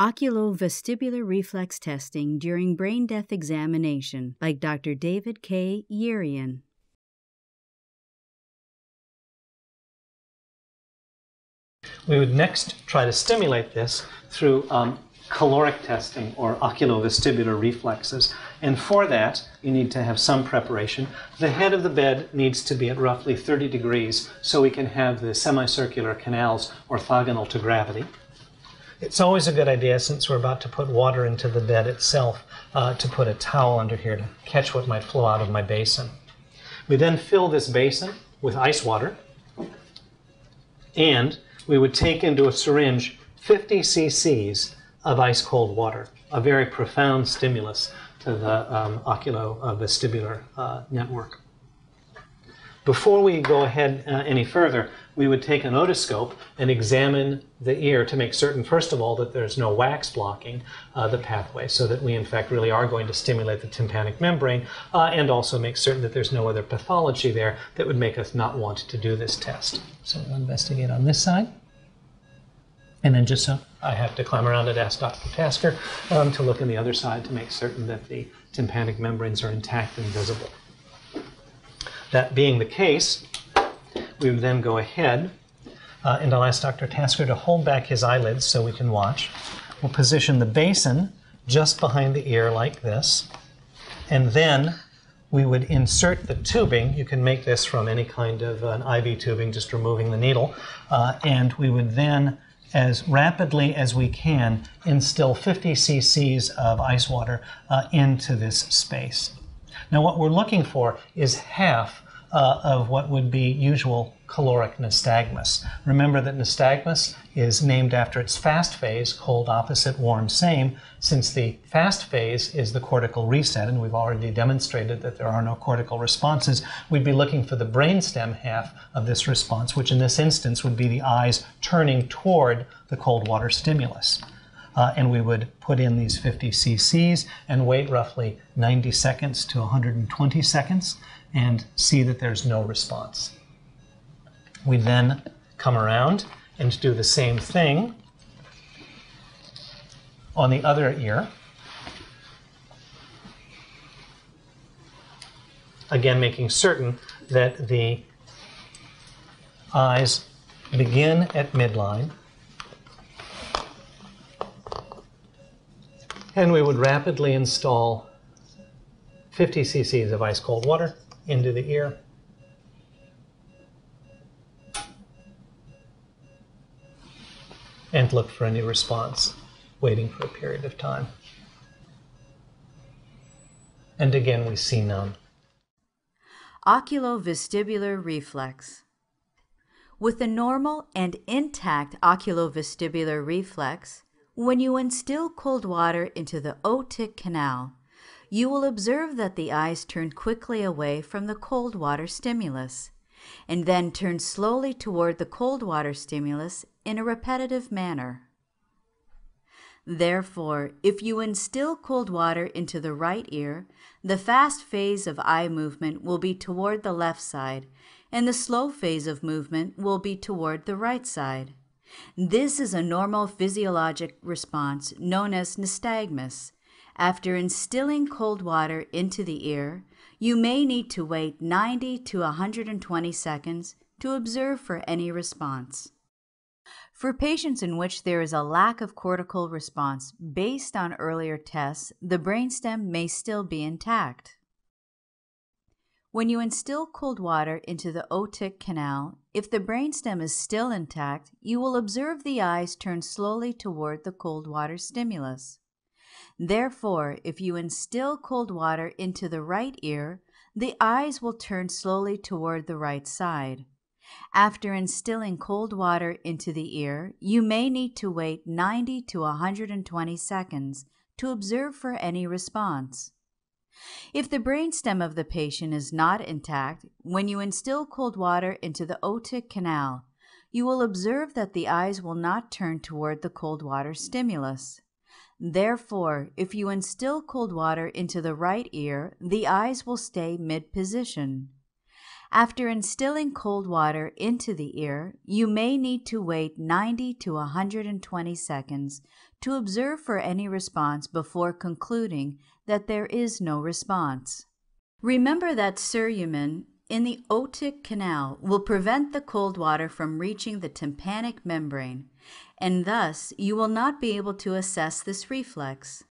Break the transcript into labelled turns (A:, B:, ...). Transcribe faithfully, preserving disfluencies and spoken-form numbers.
A: Oculovestibular Reflex Testing During Brain Death Examination by Doctor David K. Urion.
B: We would next try to stimulate this through um, caloric testing or oculovestibular reflexes. And for that, you need to have some preparation. The head of the bed needs to be at roughly thirty degrees so we can have the semicircular canals orthogonal to gravity. It's always a good idea, since we're about to put water into the bed itself, uh, to put a towel under here to catch what might flow out of my basin. We then fill this basin with ice water, and we would take into a syringe fifty c c's of ice-cold water, a very profound stimulus to the um, oculovestibular uh, network. Before we go ahead uh, any further, we would take an otoscope and examine the ear to make certain, first of all, that there's no wax blocking uh, the pathway, so that we in fact really are going to stimulate the tympanic membrane, uh, and also make certain that there's no other pathology there that would make us not want to do this test. So we'll investigate on this side. And then just so I have to climb around and ask Doctor Tasker um, to look on the other side to make certain that the tympanic membranes are intact and visible. That being the case, we would then go ahead uh, and I'll ask Doctor Tasker to hold back his eyelids so we can watch. We'll position the basin just behind the ear like this, and then we would insert the tubing. You can make this from any kind of an I V tubing, just removing the needle, uh, and we would then, as rapidly as we can, instill fifty c c's of ice water uh, into this space. Now what we're looking for is half uh, of what would be usual caloric nystagmus. Remember that nystagmus is named after its fast phase, cold opposite, warm same, since the fast phase is the cortical reset, and we've already demonstrated that there are no cortical responses. We'd be looking for the brainstem half of this response, which in this instance would be the eyes turning toward the cold water stimulus. Uh, and we would put in these fifty c c's and wait roughly ninety seconds to one hundred twenty seconds and see that there's no response. We then come around and do the same thing on the other ear. Again, making certain that the eyes begin at midline. And we would rapidly install fifty c c's of ice-cold water into the ear. And look for any response, waiting for a period of time. And again, we see none.
A: Oculovestibular reflex. With a normal and intact oculovestibular reflex, when you instill cold water into the otic canal, you will observe that the eyes turn quickly away from the cold water stimulus, and then turn slowly toward the cold water stimulus in a repetitive manner. Therefore, if you instill cold water into the right ear, the fast phase of eye movement will be toward the left side, and the slow phase of movement will be toward the right side. This is a normal physiologic response known as nystagmus. After instilling cold water into the ear, you may need to wait ninety to one hundred twenty seconds to observe for any response. For patients in which there is a lack of cortical response based on earlier tests, the brainstem may still be intact. When you instill cold water into the otic canal, if the brainstem is still intact, you will observe the eyes turn slowly toward the cold water stimulus. Therefore, if you instill cold water into the right ear, the eyes will turn slowly toward the right side. After instilling cold water into the ear, you may need to wait ninety to one hundred twenty seconds to observe for any response. If the brainstem of the patient is not intact, when you instill cold water into the otic canal, you will observe that the eyes will not turn toward the cold water stimulus. Therefore, if you instill cold water into the right ear, the eyes will stay mid-position. After instilling cold water into the ear, you may need to wait ninety to one hundred twenty seconds to observe for any response before concluding that there is no response. Remember that cerumen in the otic canal will prevent the cold water from reaching the tympanic membrane, and thus you will not be able to assess this reflex.